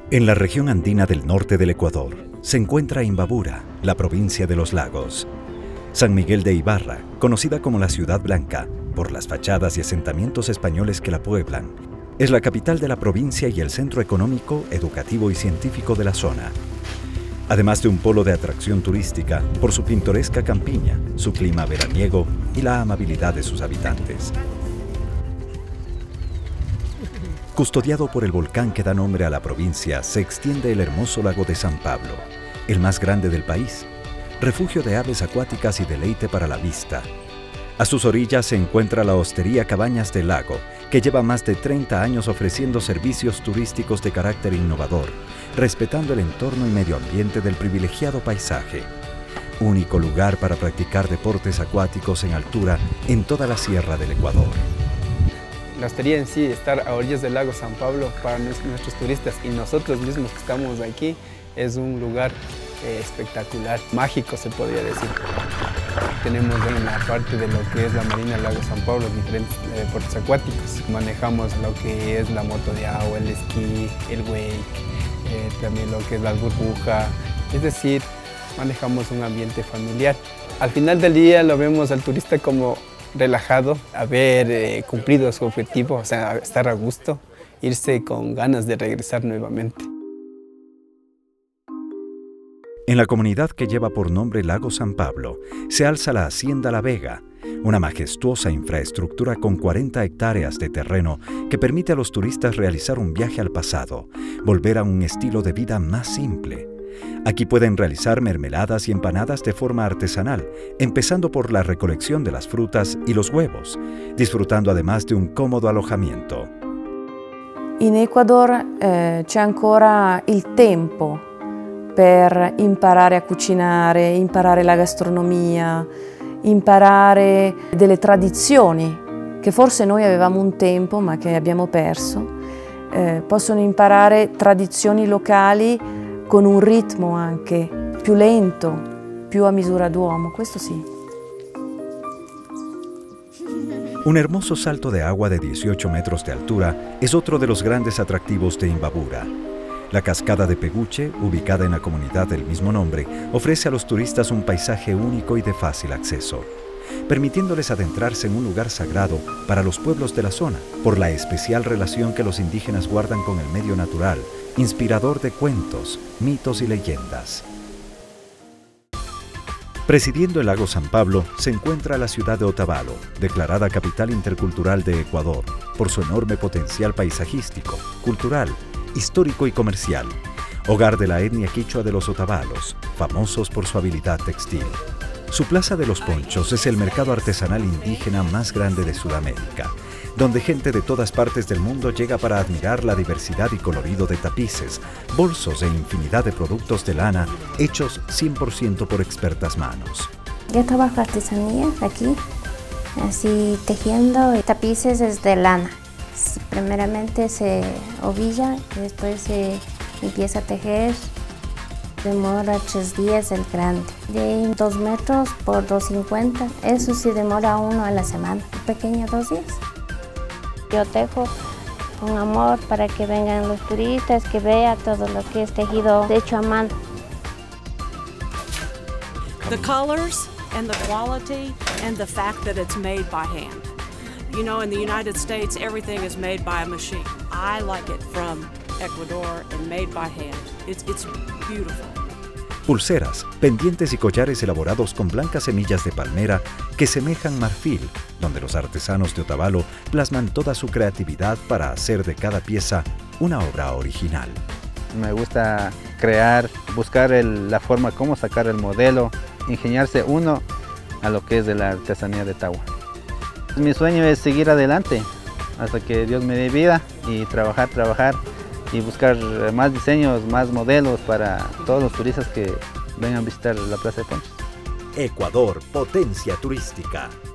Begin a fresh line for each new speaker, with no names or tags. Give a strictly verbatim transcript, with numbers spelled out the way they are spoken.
En la región andina del norte del Ecuador se encuentra Imbabura, la provincia de los lagos. San Miguel de Ibarra, conocida como la Ciudad Blanca, por las fachadas y asentamientos españoles que la pueblan, es la capital de la provincia y el centro económico, educativo y científico de la zona. Además de un polo de atracción turística por su pintoresca campiña, su clima veraniego y la amabilidad de sus habitantes. Custodiado por el volcán que da nombre a la provincia, se extiende el hermoso lago de San Pablo, el más grande del país, refugio de aves acuáticas y deleite para la vista. A sus orillas se encuentra la hostería Cabañas del Lago, que lleva más de treinta años ofreciendo servicios turísticos de carácter innovador, respetando el entorno y medio ambiente del privilegiado paisaje. Único lugar para practicar deportes acuáticos en altura en toda la sierra del Ecuador.
La hostería en sí, estar a orillas del lago San Pablo para nuestros turistas y nosotros mismos que estamos aquí, es un lugar eh, espectacular, mágico se podría decir. Tenemos en la parte de lo que es la Marina del Lago San Pablo diferentes eh, deportes acuáticos. Manejamos lo que es la moto de agua, el esquí, el wake, eh, también lo que es la burbuja, es decir, manejamos un ambiente familiar. Al final del día lo vemos al turista como relajado, haber eh, cumplido su objetivo, o sea, estar a gusto, irse con ganas de regresar nuevamente.
En la comunidad que lleva por nombre Lago San Pablo, se alza la Hacienda La Vega, una majestuosa infraestructura con cuarenta hectáreas de terreno que permite a los turistas realizar un viaje al pasado, volver a un estilo de vida más simple. Aquí pueden realizar mermeladas y empanadas de forma artesanal, empezando por la recolección de las frutas y los huevos, disfrutando además de un cómodo alojamiento.
In Ecuador eh, c'è ancora il tempo per imparare a cucinare, imparare la gastronomia, imparare delle tradizioni che forse noi avevamo un tempo ma che abbiamo perso. Eh, possono imparare tradizioni locali con un ritmo anche più lento, più a misura d'uomo, questo sì.
Un hermoso salto de agua de dieciocho metros de altura es otro de los grandes atractivos de Imbabura. La cascada de Peguche, ubicada en la comunidad del mismo nombre, ofrece a los turistas un paisaje único y de fácil acceso, permitiéndoles adentrarse en un lugar sagrado para los pueblos de la zona, por la especial relación que los indígenas guardan con el medio natural, inspirador de cuentos, mitos y leyendas. Presidiendo el lago San Pablo se encuentra la ciudad de Otavalo, declarada capital intercultural de Ecuador, por su enorme potencial paisajístico, cultural, histórico y comercial, hogar de la etnia quichua de los otavalos, famosos por su habilidad textil. Su Plaza de los Ponchos es el mercado artesanal indígena más grande de Sudamérica, donde gente de todas partes del mundo llega para admirar la diversidad y colorido de tapices, bolsos e infinidad de productos de lana hechos cien por ciento por expertas manos.
Yo trabajo artesanía aquí, así tejiendo tapices de lana. Primeramente se ovilla y después se empieza a tejer. Demora tres días el grande, de dos metros por dos cincuenta, eso sí demora uno a la semana, el pequeño dos días. Yo tejo con amor para que vengan los turistas, que vean todo lo que es tejido hecho a mano.
The colors and the quality and the fact that it's made by hand. You know, in the United States, everything is made by a machine. I like it from Ecuador and made by hand. It's, it's beautiful.
Pulseras, pendientes y collares elaborados con blancas semillas de palmera que semejan marfil, donde los artesanos de Otavalo plasman toda su creatividad para hacer de cada pieza una obra original.
Me gusta crear, buscar el, la forma, cómo sacar el modelo, ingeniarse uno a lo que es de la artesanía de Tagua. Mi sueño es seguir adelante hasta que Dios me dé vida y trabajar, trabajar y buscar más diseños, más modelos para todos los turistas que vengan a visitar la Plaza de Ponchos.
Ecuador, potencia turística.